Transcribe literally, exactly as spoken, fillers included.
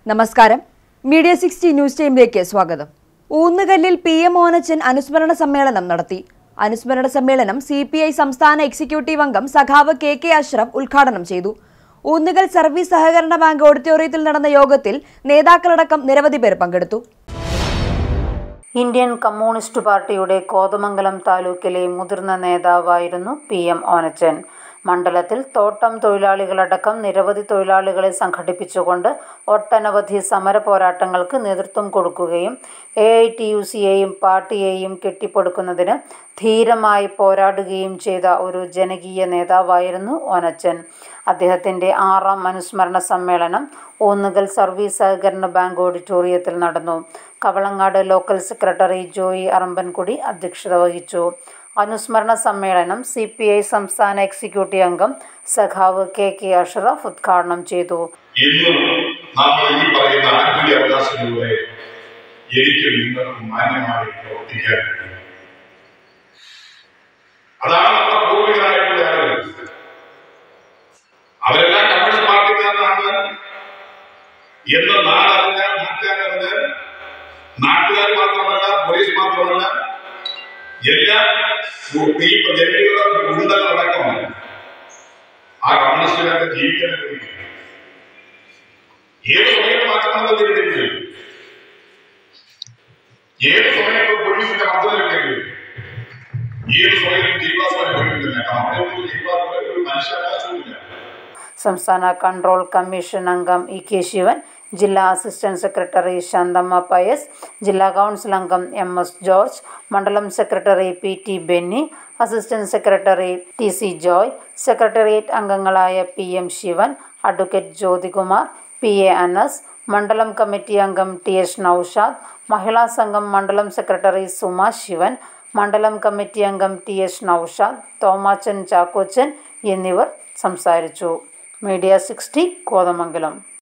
നമസ്കാരം. Media sixty news ടൈമിലേക്ക് സ്വാഗതം. ഊന്നുകല്ലിൽ പി എം ഓനച്ചൻ അനുസ്മരണ സമ്മേളനം നടത്തി. അനുസ്മരണ സമ്മേളനം സി പി ഐ സംസ്ഥാന എക്സിക്യൂട്ടീവ് അംഗം സഖാവ് കെ കെ അഷ്റഫ് ഉദ്ഘാടനം ചെയ്തു. ഊന്നുകൽ സർവീസ് സഹകരണ ബാങ്ക് ഓഡിറ്റോറിയത്തിൽ നടന്ന യോഗത്തിൽ നേതാക്കളടക്കം നിരവധി പേർ പങ്കെടുത്തു. ഇന്ത്യൻ കമ്മ്യൂണിസ്റ്റ് പാർട്ടിയുടെ കോതമംഗലം താലൂക്കിലെ മുതിർന്ന നേതാവായിരുന്നു പി എം ഓനച്ചൻ. മണ്ഡലത്തിൽ തോട്ടം തൊഴിലാളികളടക്കം നിരവധി തൊഴിലാളികളെ സംഘടിപ്പിച്ചുകൊണ്ട് ഒട്ടനവധി സമര പോരാട്ടങ്ങൾക്ക് നേതൃത്വം കൊടുക്കുകയും എ ഐ ടി യു സിയെയും പാർട്ടിയെയും കെട്ടിപ്പടുക്കുന്നതിന് ധീരമായി പോരാടുകയും ചെയ്ത ഒരു ജനകീയ നേതാവായിരുന്നു ഓനച്ചൻ. അദ്ദേഹത്തിൻ്റെ ആറാം അനുസ്മരണ സമ്മേളനം ഊന്നുകൽ സർവീസ് സഹകരണ ബാങ്ക് ഓഡിറ്റോറിയത്തിൽ നടന്നു. കവളങ്ങാട് ലോക്കൽ സെക്രട്ടറി ജോയി അറമ്പൻകുടി അധ്യക്ഷത വഹിച്ചു. അനുസ്മരണ സമ്മേളനം സി പി ഐ സംസ്ഥാന എക്സിക്യൂട്ടീവ് അംഗം സഖാവ് കെ കെ അഷ്റഫ് ഉദ്ഘാടനം ചെയ്തു. അവരെല്ലാം കമ്മ്യൂണിസ്റ്റ് പാർട്ടിക്കാരനാണ് എന്ന് നാടറിഞ്ഞാൽ നാട്ടുകാരറിഞ്ഞാൽ നാട്ടുകാർ മാത്രമല്ല പോലീസ് മാത്രമല്ല എല്ലാ ജനങ്ങളുടെ ഗുണ്ടകളടക്കമാണ് ആ കമ്മ്യൂണിസ്റ്റുകാർക്ക് ജീവിക്കാൻ കഴിയും. ഏത് സമയത്ത് മാറ്റണമെന്ന് തീരുമാനിക്കും. ഏത് സമയത്തും പോലീസിന്റെ മർദ്ദനം കിട്ടും. ഏത് സമയത്തും ജീവാസ്വാദം അനുഭവിക്കുന്നില്ല. കമ്മ്യൂണിസ്റ്റ് ജീവാസ്വാദം ഒരു മനുഷ്യാവകാശവുമില്ല. സംസ്ഥാന കൺട്രോൾ കമ്മീഷൻ അംഗം ഇ കെ ശിവൻ, ജില്ലാ അസിസ്റ്റന്റ് സെക്രട്ടറി ശാന്തമ്മ പയസ്, ജില്ലാ കൗൺസിൽ അംഗം എം എസ് ജോർജ്, മണ്ഡലം secretary P T Benny, assistant secretary T C Joy, secretariat അംഗങ്ങളായ P M Sivan, advocate Jyothikumar, P A Anas, മണ്ഡലം കമ്മിറ്റി അംഗം ടി എസ് നൌഷാദ്, മഹിളാ സംഘം മണ്ഡലം സെക്രട്ടറി സുമ ശിവൻ, മണ്ഡലം കമ്മിറ്റി അംഗം ടി എസ് നൌഷാദ്, തോമാച്ചൻ ചാക്കോച്ചൻ എന്നിവർ സംസാരിച്ചു. Media sixty Kothamangalam.